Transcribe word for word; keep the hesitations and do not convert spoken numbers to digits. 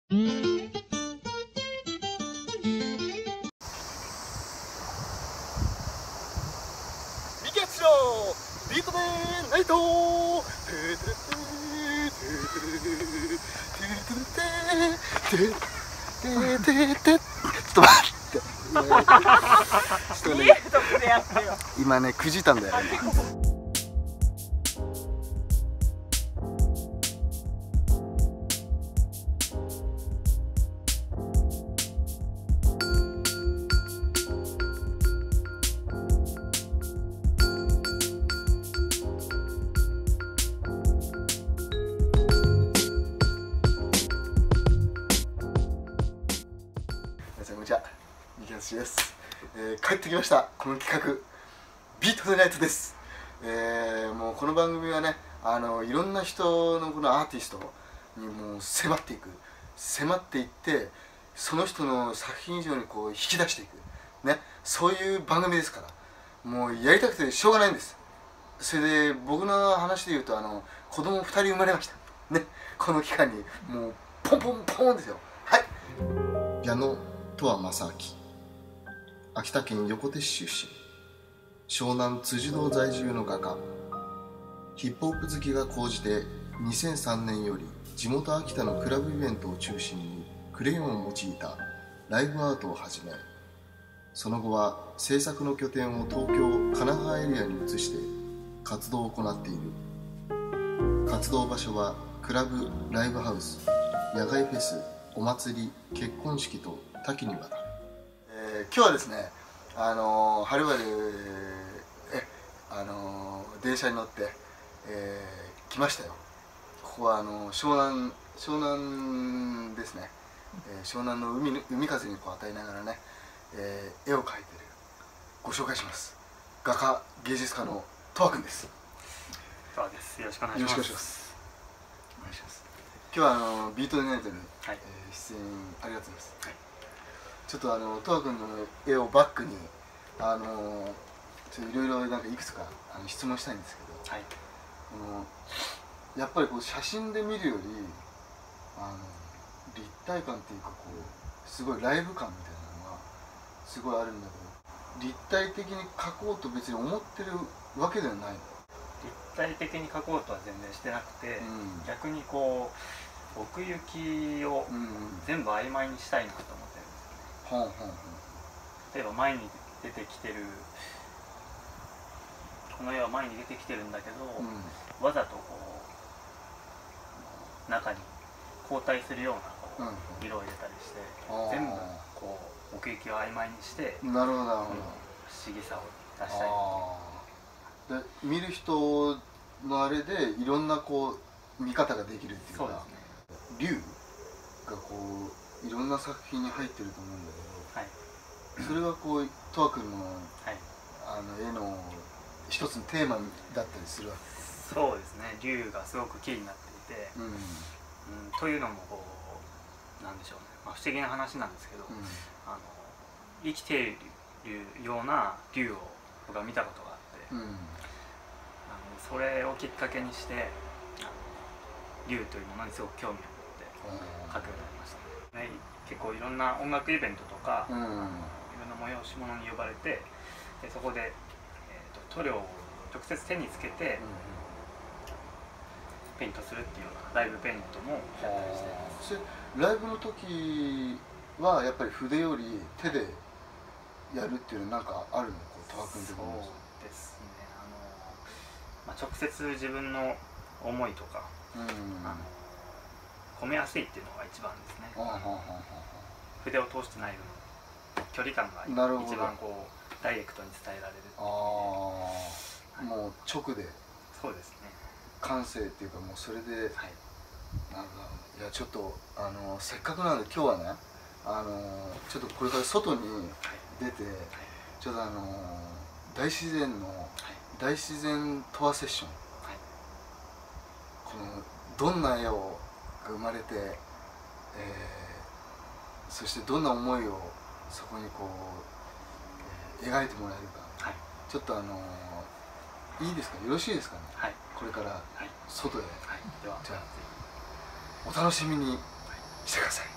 キャッチのビートでナイトテーテレテーテレテーテレテーテレテーテーテーテーテーテーテーテーテーちょっと待ってちょっとね今ねくじいたんだよね。皆さんこんにちは、三木敦です、えー、帰ってきました。この企画ビート・ザ・ナイトです、えー、もうこの番組はね、あのいろんな人のこのアーティストにもう迫っていく迫っていってその人の作品以上にこう引き出していくね、そういう番組ですから、もうやりたくてしょうがないんです。それで僕の話で言うと、あの子供ふたり生まれましたね、この期間にもうポンポンポンですよ。はい、矢野十和正明、秋田県横手市出身、湘南辻堂在住の画家。ヒップホップ好きが高じてにせんさんねんより地元秋田のクラブイベントを中心にクレヨンを用いたライブアートを始め、その後は制作の拠点を東京・神奈川エリアに移して活動を行っている。活動場所はクラブ・ライブハウス、野外フェス、お祭り、結婚式と多岐にわたる。えー、今日はですね、あのー、はるばるえ、あのー、電車に乗って、えー、来ましたよ。ここはあのー、湘南湘南ですね、えー、湘南の 海, 海風にこう与えながらね、えー、絵を描いてる。ご紹介します。画家芸術家の十和くんです。 十和です。よろしくお願いします。よろしくお願いします。 お願いします。今日はあのビートでナイトに、 はい、 えー、出演ありがとうございます。 はい、 ちょっとあの十和くんの絵をバックにあのちょっといろいろなんかいくつかあの質問したいんですけど、はい、このやっぱりこう写真で見るよりあの立体感っていうか、こうすごいライブ感みたいなのがすごいあるんだけど、立体的に描こうと別に思ってるわけではないの？ 立体的に描こうとは全然してなくて、うん、逆にこう奥行きを全部曖昧にしたいなと思ってるんですよね。うんうん、例えば前に出てきてるこの絵は前に出てきてるんだけど、うん、わざとこう中に交代するようなこう色を入れたりして、うん、全部こう奥行きを曖昧にして、 なるほどなるほど、 不思議さを出したいなと。 で見る人のあれでいろんなこう見方ができるっていうか、そうですね、龍がこういろんな作品に入ってると思うんだけど、はい、それはこう十和くんの、はい、あの絵の一つのテーマだったりするわけです。 そうですね、龍がすごくキーになっていて、うんうん、というのもこうなんでしょうね、まあ、不思議な話なんですけど、うん、あの生きているような龍を僕は見たことがあって、うん、あのそれをきっかけにして龍というものにすごく興味を持って描くようになりましたね。結構いろんな音楽イベントとか、うん、いろんな催し物に呼ばれて、でそこで、えー、と塗料を直接手につけて、うん、ペイントするっていうようなライブペイントもやったりしてます。 ライブの時はやっぱり筆より手でやるっていうのは何かあるの？十和くん的に。 そうですね、あの、まあ、直接自分の思いとか、うん、あの込めやすいっていうのが一番ですね。筆を通してない分距離感が一番こうダイレクトに伝えられるっていう。あ、 はい、もう直で。 そうですね、 感性っていうか、もうそれで、はい、なんかいやちょっとあのせっかくなんで今日はね、あのちょっとこれから外に出て、はい、ちょっとあの大自然の、はい、大自然十和セッション、はい、このどんな絵をが生まれて、えー、そしてどんな思いをそこにこう、えー、描いてもらえるか、はい、ちょっとあのいいですか、よろしいですかね、はい、これから外で、はい、ではじゃあお楽しみにしてください。